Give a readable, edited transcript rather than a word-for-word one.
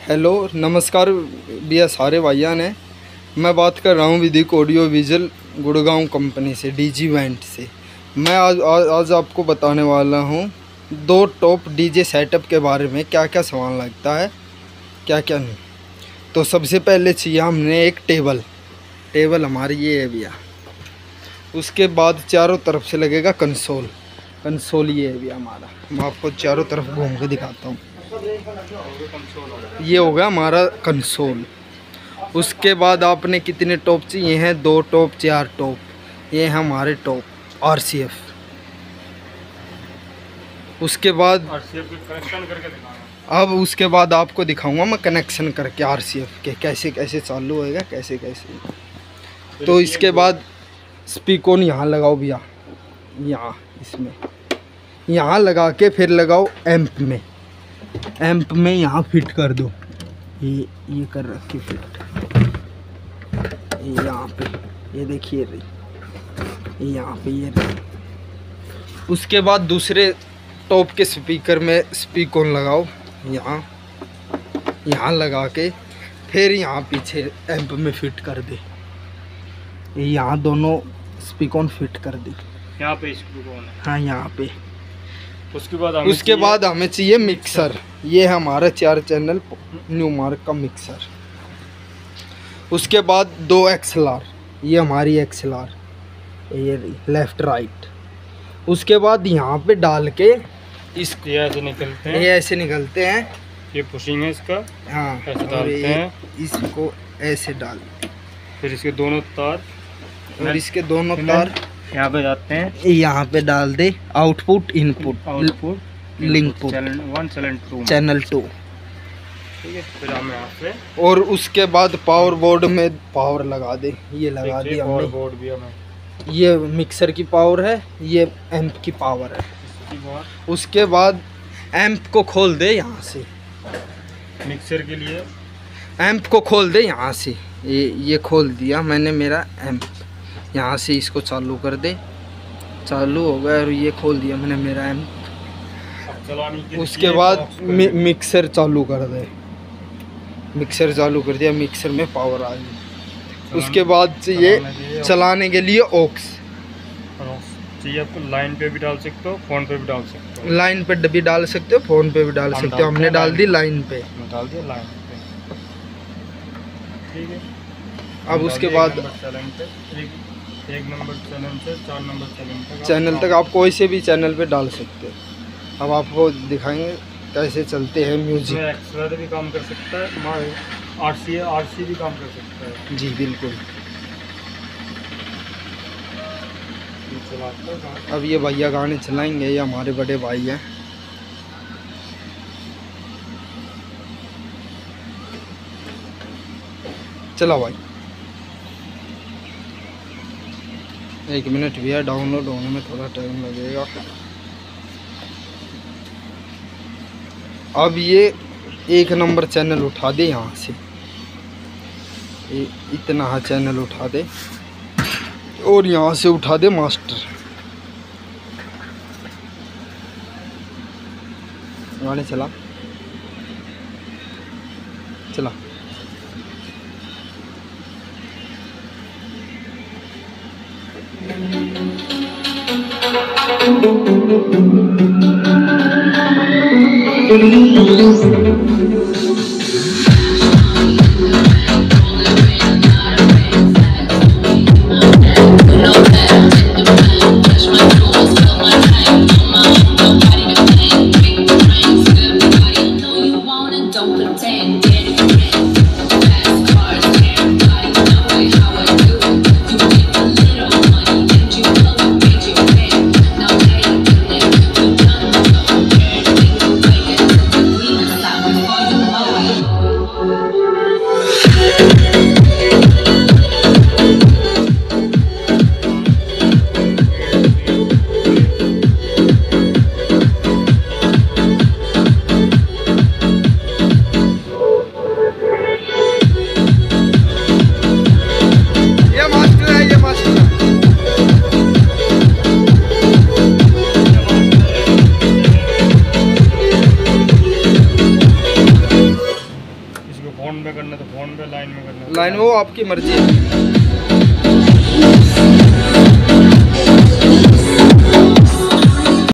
Hello नमस्कार भैया सारे भाइयों ने। मैं बात कर रहा हूँ Vedic audio visual Gurgaon company से, डीजी वेंट से। मैं आज आपको बताने वाला हूँ 2 टॉप डीजे सेटअप के बारे में, क्या क्या सामान लगता है क्या क्या नहीं। तो सबसे पहले चाहिए हमने एक टेबल हमारी ये है भैया। उसके बाद चारों तरफ से लगेगा कंसोल ये है भैया हमारा। मैं आपको चारों तरफ घूम के दिखाता हूँ। ये होगा हमारा कंसोल। उसके बाद आपने कितने टॉप चाहिए हैं? 2 टॉप 4 टॉप, ये हैं हमारे टॉप RCF। उसके बाद कनेक्शन करके दिखाना। अब उसके बाद आपको दिखाऊंगा मैं कनेक्शन करके RCF के कैसे कैसे चालू होएगा, कैसे कैसे। तो इसके बाद स्पीकर यहाँ लगाओ भैया, यहाँ इसमें यहाँ लगा के फिर लगाओ एम्प में यहाँ फिट कर दो। ये कर रखी फिट यहाँ पे, ये देखिए यहाँ पे ये रही। उसके बाद दूसरे टॉप के स्पीकर में स्पीकर लगाओ, यहाँ लगा के फिर यहाँ पीछे एम्प में फिट कर दे। यहाँ दोनों स्पीकर फिट कर दे, यहाँ पे स्पीकर है। हाँ यहाँ पे। उसके बाद हमें चाहिए मिक्सर। ये है हमारा 4 चैनल न्यू मार्क का मिक्सर। उसके बाद 2 XLR, ये हमारी XLR, ये लेफ़्ट राइट। उसके बाद यहाँ पे डाल के इसको ये ऐसे निकलते हैं। ये पुशिंग है इसका, हाँ ऐसे डालते हैं। इसको ऐसे डाल, फिर इसके दोनों तार और इसके दोनों तार यहाँ पे जाते हैं। यहाँ पे डाल दे आउटपुट इनपुट लिंक चैनल 2। ठीक है, फिर हम यहाँ से और उसके बाद पावर बोर्ड में पावर लगा दे। ये लगा दी पावर हमने। बोर्ड भी हमें, ये मिक्सर की पावर है, ये एम्प की पावर है। उसके बाद एम्प को खोल दे यहाँ से, मिक्सर के लिए एम्प को खोल दे यहाँ से। ये खोल दिया मैंने मेरा एम्प, यहाँ से इसको चालू कर दे। चालू हो गया और ये खोल दिया मैंने मेरा एम्प। उसके बाद मिक्सर चालू कर दे। मिक्सर चालू कर दिया, मिक्सर में पावर आ गई। उसके बाद ये चलाने के लिए ऑक्स चाहिए आपको। लाइन पे भी डाल सकते हो, फोन पे भी डाल सकते हो। लाइन पे भी डाल सकते हो, फोन पे भी डाल सकते हो। हमने डाल दी लाइन पे। डाल दिया लाइन पे, ठीक है। अब उसके बाद एक नंबर चैनल से 4 नंबर चैनल तक आप कोई से भी चैनल पे डाल सकते हो। अब आपको दिखाएंगे कैसे चलते हैं म्यूजिक। एक्सलर भी काम कर सकता है, RC भी काम कर सकता है। जी बिल्कुल। अब ये भैया गाने चलाएंगे, ये हमारे बड़े भाई हैं। चलो भाई, 1 मिनट भैया, डाउनलोड होने में थोड़ा टाइम लगेगा। अब ये 1 नंबर चैनल उठा दे यहाँ से, इतना चैनल उठा दे और यहाँ से उठा दे मास्टर। गाने चला। फ़ोन में करना तो फ़ोन पे, लाइन में करना तो लाइन में, वो आपकी मर्जी है।